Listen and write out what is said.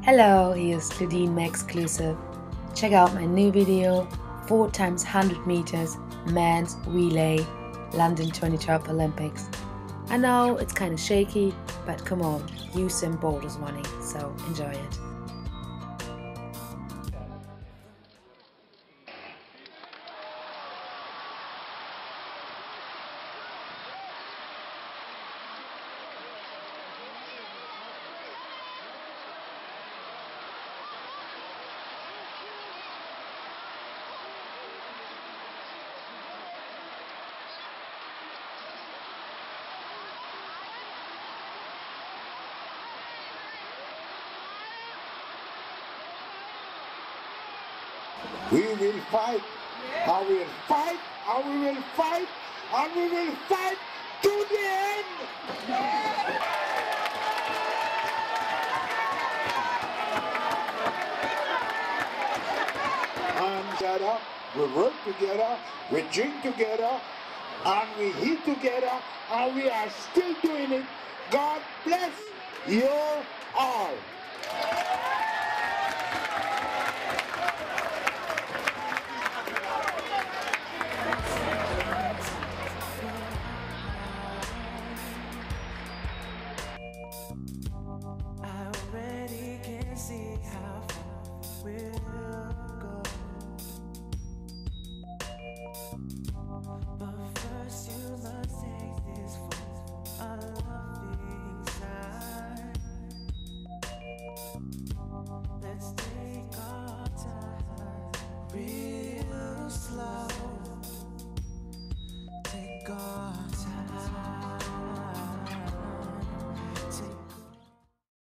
Hello, here's LONDN exclusive. Check out my new video, 4x100 meters men's relay, London 2012 Olympics. I know it's kind of shaky, but come on, Usain Bolt is running, so enjoy it. We will fight, I will fight, I will fight, and we will fight to the end! And together, we work together, we drink together, and we eat together, and we are still doing it. God bless you all. See how far we're